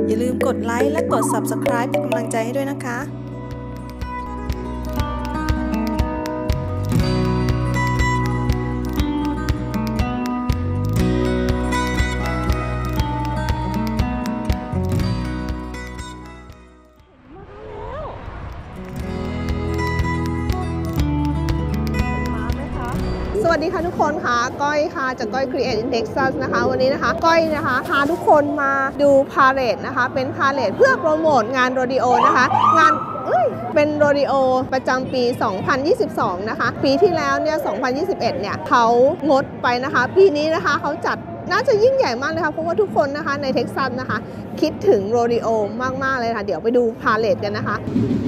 อย่าลืมกดไลค์และกด Subscribe เป็นกำลังใจให้ด้วยนะคะสวัสดีค่ะทุกคนค่ะก้อยค่ะจากก้อย Create in Texas นะคะวันนี้นะคะก้อยนะคะพาทุกคนมาดูพาเหรดนะคะเป็นพาเหรดเพื่อโปรโมทงานโรดิโอนะคะงานเป็นโรดิโอประจำปี 2022 นะคะปีที่แล้วเนี่ย 2021 เนี่ยเขางดไปนะคะปีนี้นะคะเขาจัดน่าจะยิ่งใหญ่มากเลยค่ะเพราะว่าทุกคนนะคะในเท็กซัสนะคะคิดถึงโรดิโอมากๆเลยค่ะเดี๋ยวไปดูพาเหรดกันนะคะ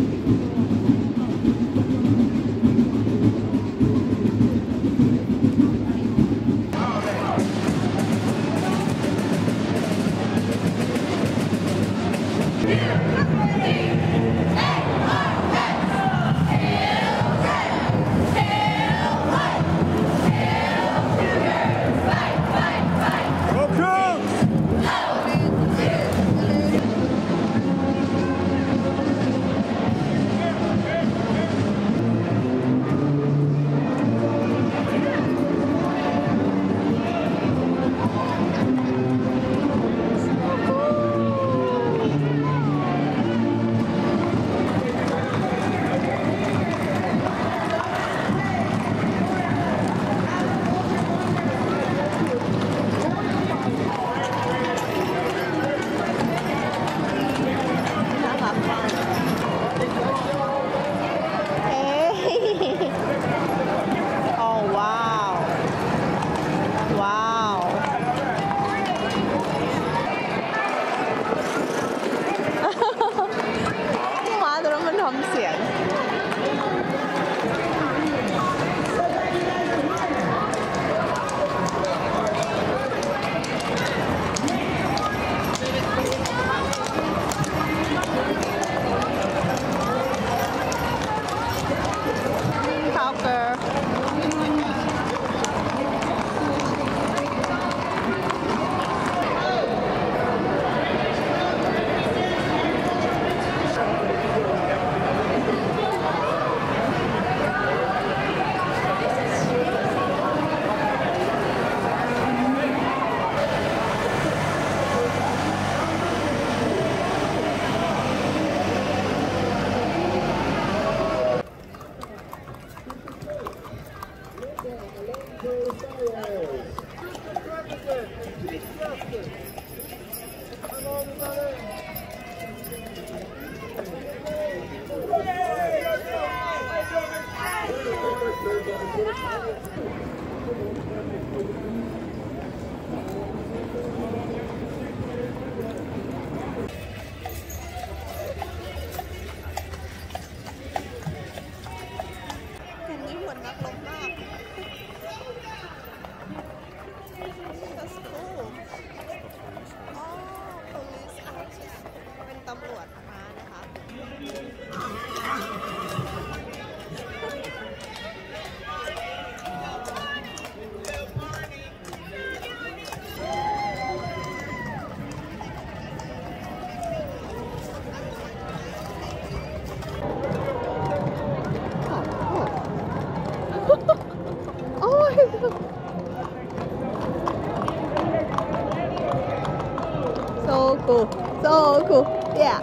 So cool. Yeah.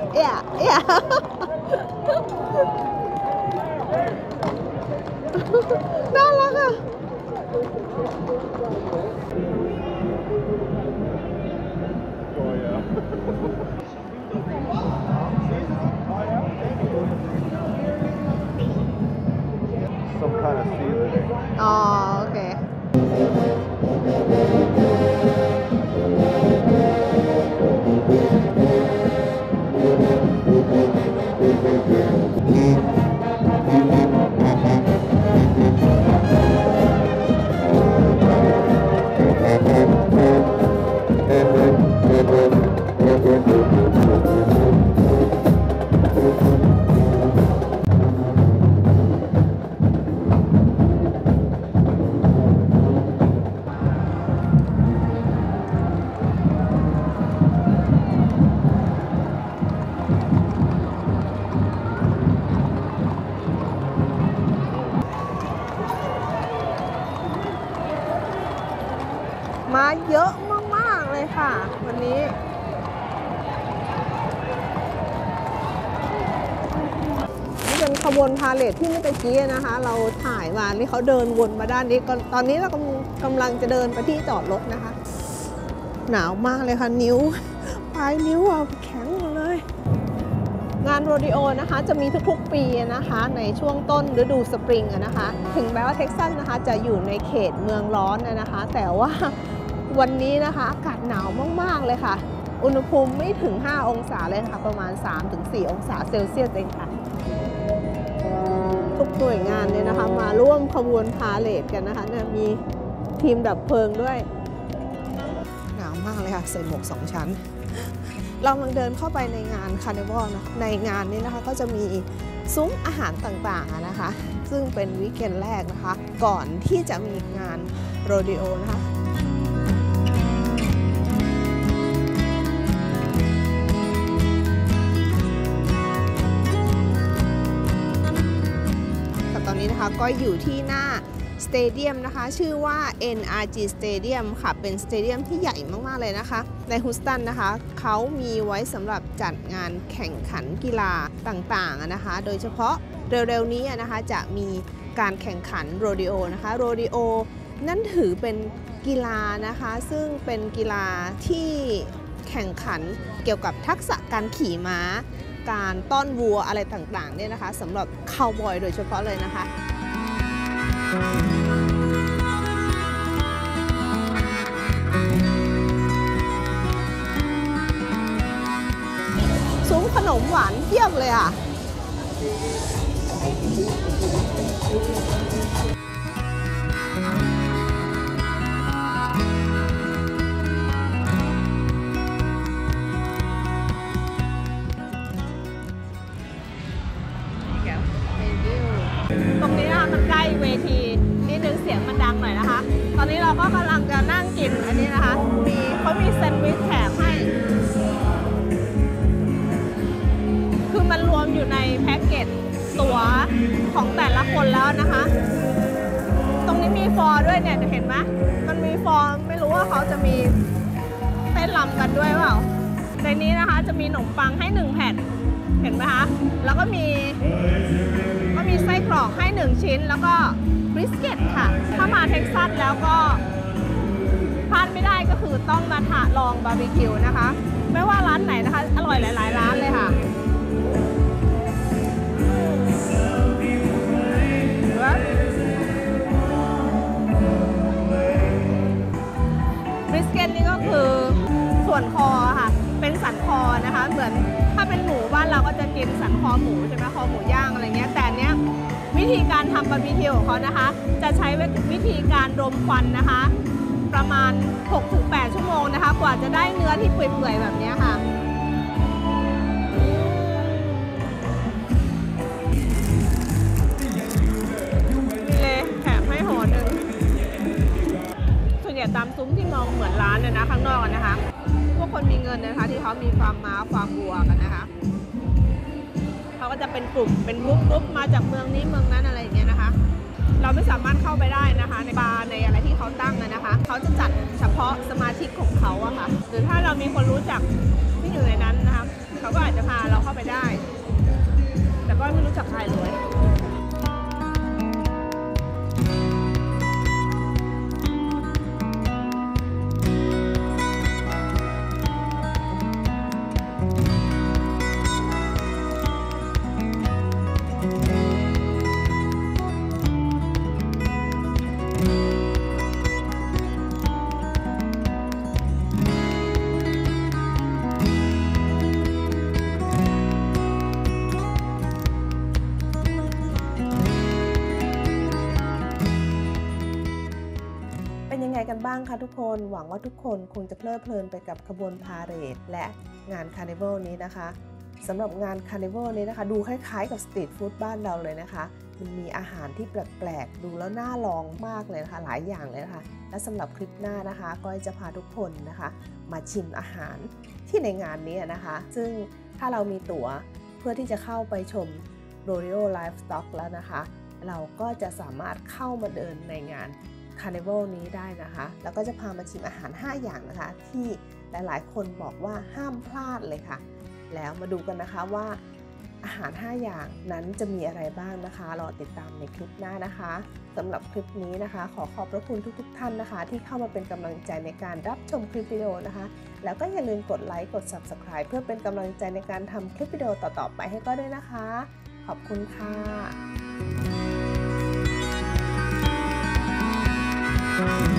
น่ารักอ่ะ Some kind of seasoning. อ๋อโอเคขบวนพาเหรดที่เมื่อกี้นะคะ เราถ่ายมานี่เขาเดินวนมาด้านนี้ตอนนี้เรากำลังจะเดินไปที่จอดรถนะคะหนาวมากเลยค่ะนิ้วปลายนิ้วแข็งหมดเลยงานโรดิโอนะคะจะมีทุกๆปีนะคะในช่วงต้นฤดูสปริงนะคะถึงแม้ว่าเท็กซัสนะคะจะอยู่ในเขตเมืองร้อนนะคะแต่ว่าวันนี้นะคะอากาศหนาวมากๆเลยค่ะอุณหภูมิไม่ถึง5องศาเลยค่ะประมาณ 3-4 องศาเซลเซียสเองค่ะทุกหน่วยงานเนี่ยนะคะมาร่วมขบวนพาเหรดกันนะคะเนี่ยมีทีมดับเพลิงด้วยหนาวมากเลยค่ะใส่หมวก2 ชั้นเรากำลังเดินเข้าไปในงานคาร์นิวัลนะในงานนี้นะคะก็จะมีซุ้มอาหารต่างๆนะคะซึ่งเป็นวีคเอนด์แรกนะคะก่อนที่จะมีงานโรดิโอนะคะตอนนี้นะคะก็อยู่ที่หน้าสเตเดียมนะคะชื่อว่า NRG Stadium ค่ะเป็นสเตเดียมที่ใหญ่มากๆเลยนะคะในฮูสตันนะคะเขามีไว้สำหรับจัดงานแข่งขันกีฬาต่างๆนะคะโดยเฉพาะเร็วๆนี้นะคะจะมีการแข่งขันโรดิโอนะคะโรดิโอนั่นถือเป็นกีฬานะคะซึ่งเป็นกีฬาที่แข่งขันเกี่ยวกับทักษะการขี่ม้าการต้อนวัวอะไรต่างๆเนี่ยนะคะสำหรับคาวบอยโดยเฉพาะเลยนะคะซุ้มขนมหวานเพียบเลยอ่ะตรงนี้นะคะมันใกล้เวทีนิดนึงเสียงมันดังหน่อยนะคะตอนนี้เราก็กำลังจะนั่งกินอันนี้นะคะเขามีแซนด์วิชแถมให้คือมันรวมอยู่ในแพ็กเกจตั๋วของแต่ละคนแล้วนะคะตรงนี้มีฟอร์ด้วยเนี่ยเห็นไหมมันมีฟอร์ไม่รู้ว่าเขาจะมีเต้นรำกันด้วยเปล่าในนี้นะคะจะมีขนมปังให้1 แผ่นเห็นไหมคะแล้วก็มีไส้กรอกให้1 ชิ้นแล้วก็บริสเกตค่ะถ้ามาเท็กซัสแล้วก็พลาดไม่ได้ก็คือต้องมาลองบาร์บีคิวนะคะไม่ว่าร้านไหนนะคะอร่อยหลายๆร้านเลยค่ะบริสเกตนี่ก็คือส่วนคอค่ะเป็นสันคอนะคะเหมือนถ้าเป็นหมูบ้านเราก็จะกินสันคอหมูใช่ไหมคอหมูย่างอะไรเงี้ยแต่เนี้ยวิธีการทำบาร์บีคิวของเขานะคะจะใช้วิธีการรมควันนะคะประมาณ 6-8 ชั่วโมงนะคะกว่าจะได้เนื้อที่เปื่อยๆแบบนี้ค่ะนี่เลยแถมให้ห่อหนึ่งส่วนใหญ่ตามซุ้มที่มองเหมือนร้านเลยนะข้างนอกนะคะพวกคนมีเงินนะคะที่เขามีฟาร์มม้าฟาร์มวัวกันนะคะเขาก็จะเป็นกลุ่มเป็นกรุ๊ปมาจากเมืองนี้เมืองนั้นอะไรอย่างเงี้ยนะคะเราไม่สามารถเข้าไปได้นะคะในบาร์ในอะไรที่เขาตั้งนะคะเขาจะจัดเฉพาะสมาชิกของเขาอะค่ะหรือถ้าเรามีคนรู้จักที่อยู่ในนั้นนะคะเขาก็อาจจะพาเราเข้าไปได้แต่ก็ไม่รู้จักใครเลยกันบ้างคะทุกคนหวังว่าทุกคนคงจะเพลิดเพลินไปกับขบวนพาเหรดและงานคาร์นิวัลนี้นะคะสำหรับงานคาร์นิวัลนี้นะคะดูคล้ายๆกับสตรีทฟู้ดบ้านเราเลยนะคะมันมีอาหารที่แปลกๆดูแล้วน่าลองมากเลยนะคะหลายอย่างเลยนะคะและสำหรับคลิปหน้านะคะก็จะพาทุกคนนะคะมาชิมอาหารที่ในงานนี้นะคะซึ่งถ้าเรามีตั๋วเพื่อที่จะเข้าไปชม Rodeo Livestock แล้วนะคะเราก็จะสามารถเข้ามาเดินในงานคาร์นิวัลนี้ได้นะคะแล้วก็จะพามาชิมอาหาร5อย่างนะคะที่หลายๆคนบอกว่าห้ามพลาดเลยค่ะแล้วมาดูกันนะคะว่าอาหาร5อย่างนั้นจะมีอะไรบ้างนะคะรอติดตามในคลิปหน้านะคะสำหรับคลิปนี้นะคะขอขอบพระคุณทุกท่านนะคะที่เข้ามาเป็นกำลังใจในการรับชมคลิปวิดีโอนะคะแล้วก็อย่าลืมกดไลค์กด Subscribe เพื่อเป็นกำลังใจในการทำคลิปวิดีโอต่อๆไปให้ก้อยด้วยนะคะขอบคุณค่ะ